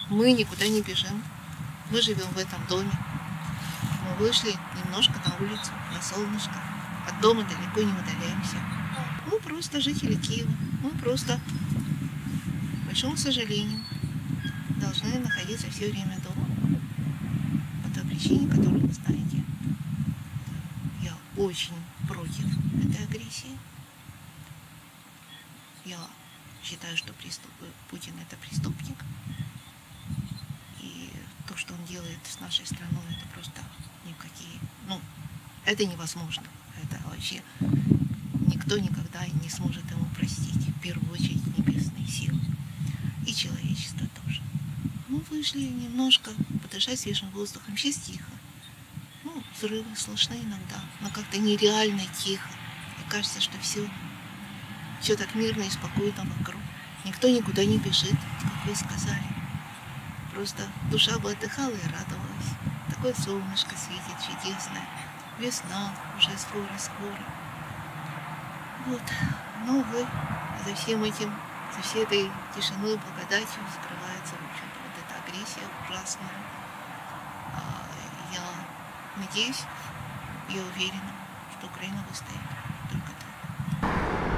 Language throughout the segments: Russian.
Мы никуда не бежим. Мы живем в этом доме. Мы вышли немножко на улицу, на солнышко. От дома далеко не удаляемся. Мы просто жители Киева. Мы просто, к большому сожалению, должны находиться все время дома. По той причине, которую вы знаете. Я очень против этой агрессии. Я считаю, что Путин это преступник. И то, что он делает с нашей страной, это просто никакие... это невозможно. Это вообще никто никогда не сможет ему простить. В первую очередь небесные силы. И человечество тоже. Мы вышли немножко подышать свежим воздухом. Сейчас тихо. Взрывы слышны иногда, но как-то нереально тихо. И кажется, что все так мирно и спокойно вокруг. Никто никуда не бежит, как вы сказали. Просто душа бы отдыхала и радовалась. Такое солнышко светит чудесное. Весна уже скоро-скоро. Вот. Но, увы, за всем этим, за всей этой тишиной и благодатью скрывается, в общем-то, вот эта агрессия ужасная. Я надеюсь, я уверена, что Украина выстоит. Только так.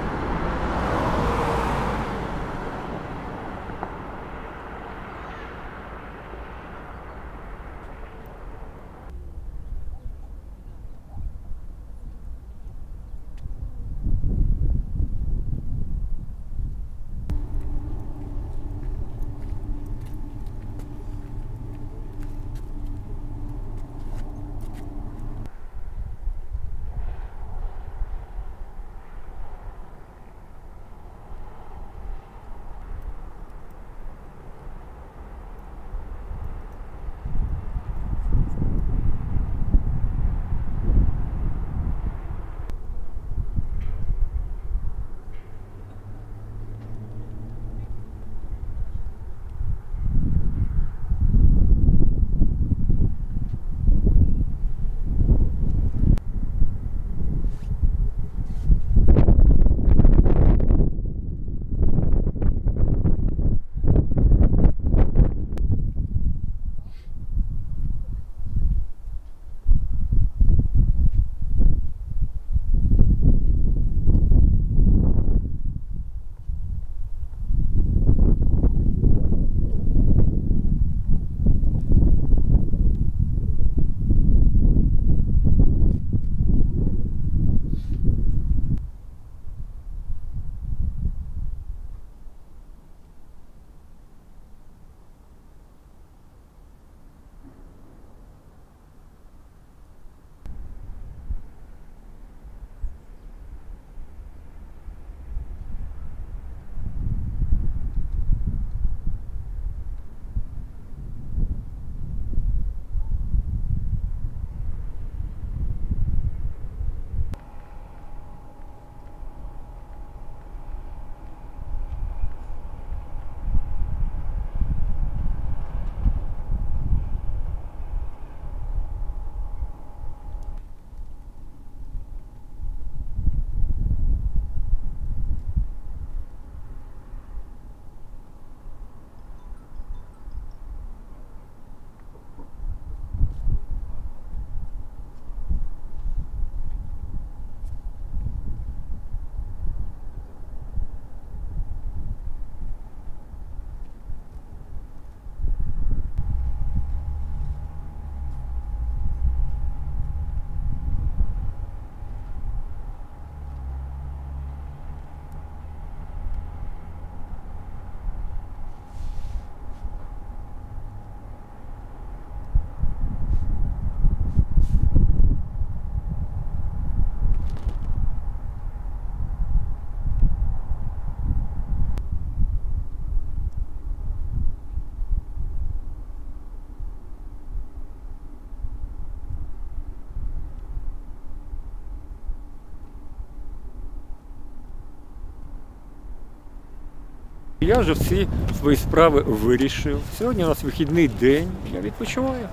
Я вже всі свої справи вирішив. Сьогодні у нас вихідний день, я відпочиваю.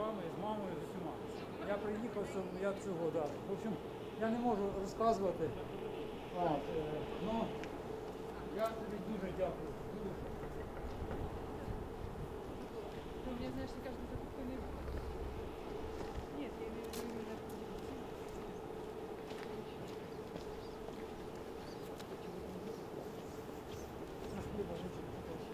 батьками, з мамою, з усіма. Я приїхав, я цього, да. В общем, я не можу розказувати. Ну, я тобі дуже дякую. Дуже. Ну, мне, знаешь, мне кажется, это такой Нет, я имею в виду именно На хліба жити таке.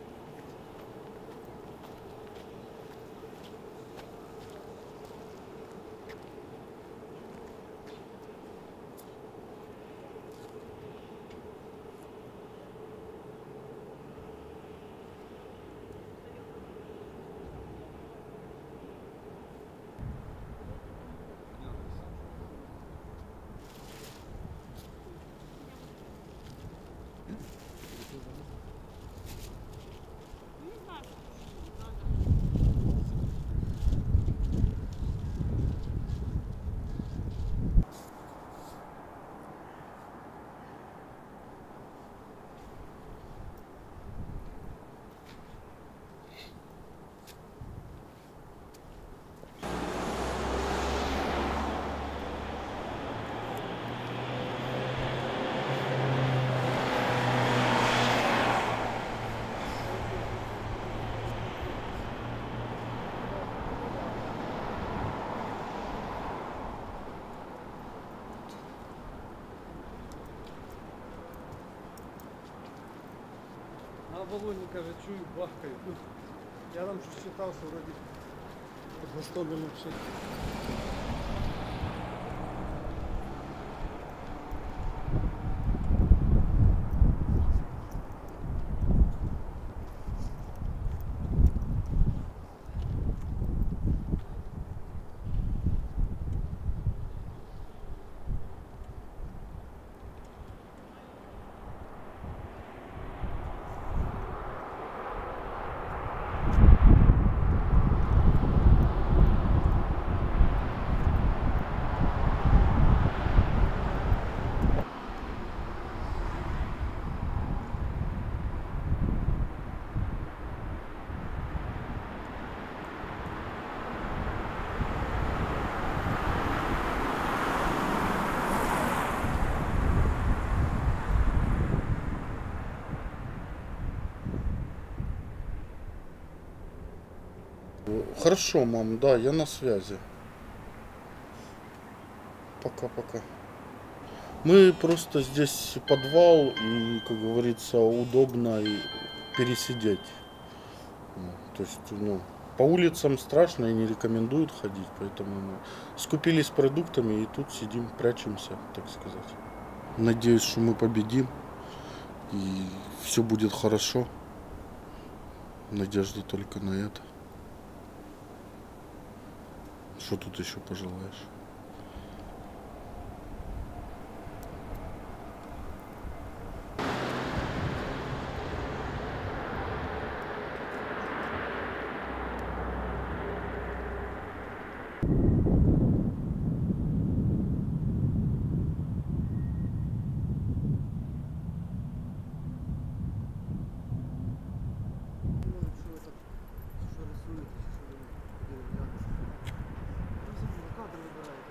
На Волоні, каже, чую, бахкають. Ну, я там щось читав, що вроді Гостомель взагалі. Хорошо, мам, да, я на связи. Пока-пока. Мы просто здесь подвал и, как говорится, удобно и пересидеть. То есть, ну, по улицам страшно и не рекомендуют ходить, поэтому мы скупились продуктами и тут сидим, прячемся, так сказать. Надеюсь, что мы победим и все будет хорошо. Надежда только на это. Что тут еще пожелаешь? Може, що ви так, що рисуєте, що ви дерев'яне. Кадр вибираєте.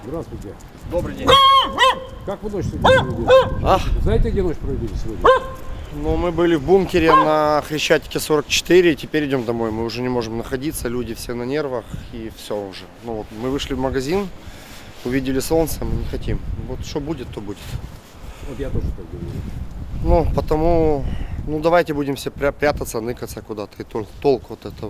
Здравствуйте. Добрый день. Как вы ночь сегодня провели? Знаете, где ночь провели сегодня? Ну, мы были в бункере на Хрещатике 44, теперь идем домой. Мы уже не можем находиться, люди все на нервах и все уже. Ну, вот, мы вышли в магазин, увидели солнце, мы не хотим. Вот что будет, то будет. Вот я тоже так говорю. Ну, потому, ну, давайте будем все прятаться, ныкаться куда-то, и толк вот этого.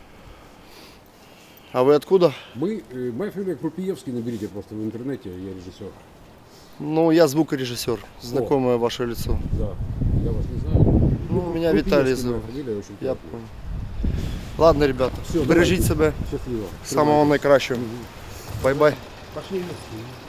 А вы откуда? Моя фамилия Крупиевский, наберите просто в интернете, я режиссер. Ну, я звукорежиссер, знакомое ваше лицо. Да, я вас не знаю. Ну, меня Виталий зовут. Фамилия очень Я приятная. понял. Ладно, ребята, Всё, бережіть давайте. себе. Счастливо. Самого найкращого. Бай-бай. Пошли вместе.